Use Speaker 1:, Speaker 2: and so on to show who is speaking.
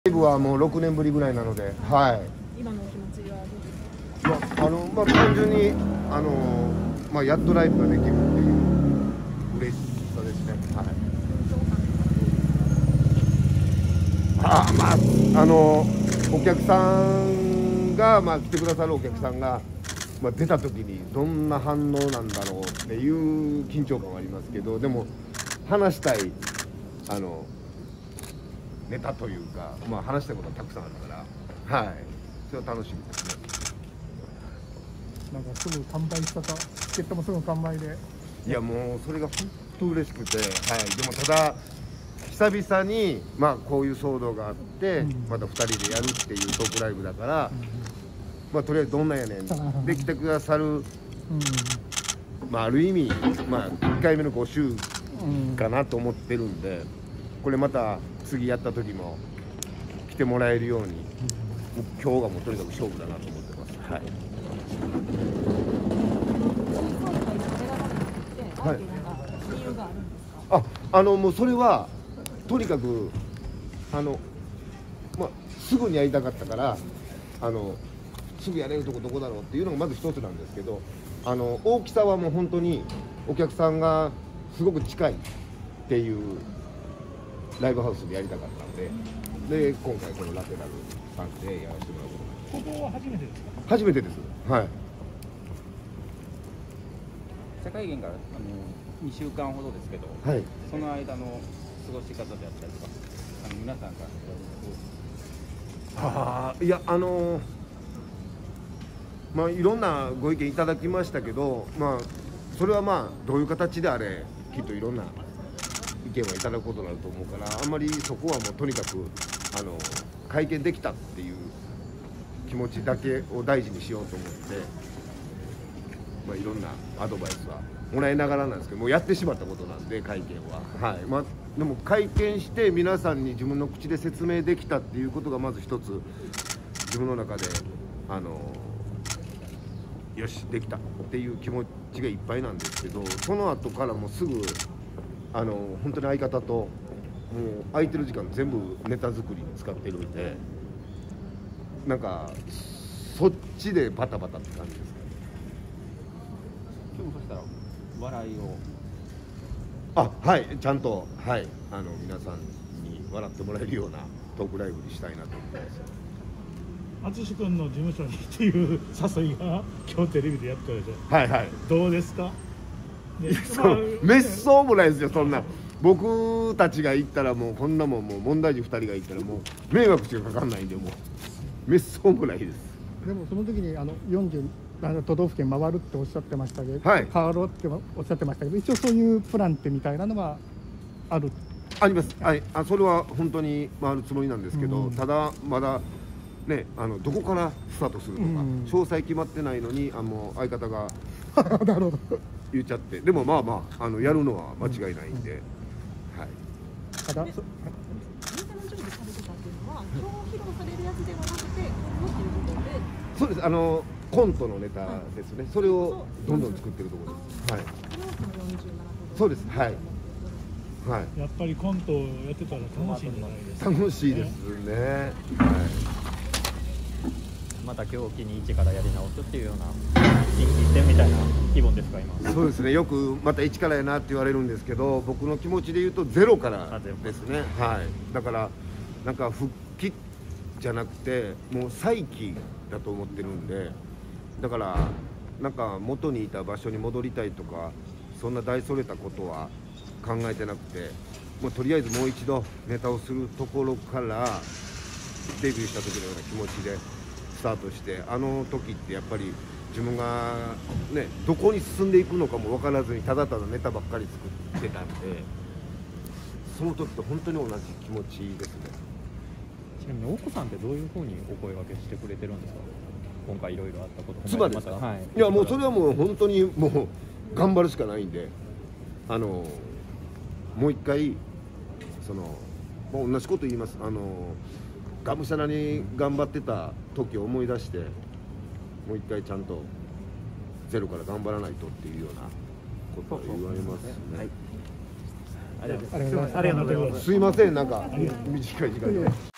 Speaker 1: ライブはもう6年ぶりぐらいなので、はい。
Speaker 2: 今のお気持ちはどうですか？
Speaker 1: 単純にやっとライブができるっていう嬉しさですね。はい。お客さんが来てくださるお客さんが出た時にどんな反応なんだろうっていう緊張感はありますけど、でも話したいネタというか、話したいことはたくさんあるから、はい、それは楽しみですね。
Speaker 3: なんかすぐ完売したか、チケットもすぐ完売で。
Speaker 1: いやもうそれが本当嬉しくて、はい。でもただ久々にこういう騒動があって、また2人でやるっていうトークライブだから、とりあえずどんなんやねんで来てくださる、ある意味1回目の5週かなと思ってるんで、これまた次やった時も来てもらえるように、今日がもうとにかく勝負だなと思ってます。はい。
Speaker 2: 理由があるんです
Speaker 1: か？もうそれはとにかくすぐにやりたかったから、すぐやれるとこどこだろうっていうのがまず一つなんですけど、大きさはもう本当にお客さんがすごく近いっていうライブハウスでやりたかったんで、今回このラテラルさんでやらせてもらうことになりました。
Speaker 3: ここは初めてですか？
Speaker 1: 初めてです。はい。
Speaker 4: 社会限から2週間ほどですけど、
Speaker 1: はい、
Speaker 4: その間の過ごし方であったりとか、皆さんから
Speaker 1: いやいろんなご意見いただきましたけど、それはどういう形であれきっといろんな意見はいただくことになると思うから、あんまりそこはもうとにかく会見できたっていう気持ちだけを大事にしようと思って。いろんなアドバイスはもらいながらなんですけど、もうやってしまったことなんで会見は、はい。でも会見して皆さんに自分の口で説明できたっていうことがまず一つ自分の中でよしできたっていう気持ちがいっぱいなんですけど、その後からもうすぐ本当に相方ともう空いてる時間全部ネタ作りに使ってるんで、なんかそっちでバタバタって感じですかね。
Speaker 4: 今日もそしたら笑いを
Speaker 1: はい、ちゃんと、はい、皆さんに笑ってもらえるようなトークライブにしたいなと思ってます。
Speaker 3: 淳君の事務所にっていう誘いが今日テレビでやったでしょ。
Speaker 1: はいはい。
Speaker 3: どうですか？
Speaker 1: めっそうもないですよ、そんな。僕たちが行ったらもうこんなもん、もう問題児2人が行ったらもう迷惑しかかかんないんで、もうめっそうもないです。
Speaker 3: でもその時に47都道府県回るっておっしゃってましたけど、
Speaker 1: はい、
Speaker 3: 変わろうっておっしゃってましたけど、一応そういうプランってみたいなのはあり
Speaker 1: ます。はい。それは本当に回るつもりなんですけど、ただまだね、どこからスタートするとか、詳細決まってないのにもう相方が
Speaker 3: なるほど
Speaker 1: 言っちゃって、でもやるのは間違いないんで、はい。
Speaker 2: か？お店の準備されてたっていうのは、今日披露されるやつではなくて、今後っていうことで。
Speaker 1: そうです。コントのネタですね。それをどんどん作ってるところです。はい。そうです。はい。はい。
Speaker 3: やっぱりコントをやってたら楽しいんじゃないですか？
Speaker 1: 楽しいですね。はい。
Speaker 5: また今日を機に一からやり直すっていうような新規一点みたいな気分ですか今？
Speaker 1: そうですね。よくまた一からやなって言われるんですけど、僕の気持ちで言うとゼロからですね。はい。だからなんか復帰じゃなくてもう再起だと思ってるんで、だからなんか元にいた場所に戻りたいとかそんな大それたことは考えてなくて、もうとりあえずもう一度ネタをするところからデビューした時のような気持ちでスタートして、時ってやっぱり自分がねどこに進んでいくのかも分からずにただただネタばっかり作ってたんで、その時と本当に同じ気持ちですね。
Speaker 5: ちなみに大子さんってどういうふうにお声掛けしてくれてるんですか？今回いろいろあったこと
Speaker 1: 妻ですか？
Speaker 5: はい。
Speaker 1: いやもうそれはもう本当にもう頑張るしかないんで、もう一回もう同じこと言います。がむしゃらに頑張ってた時を思い出して、もう一回ちゃんとゼロから頑張らないとっていうようなことを言われますね。
Speaker 5: はい。
Speaker 3: ありがとうございます。
Speaker 1: すいません、なんか短い時間で。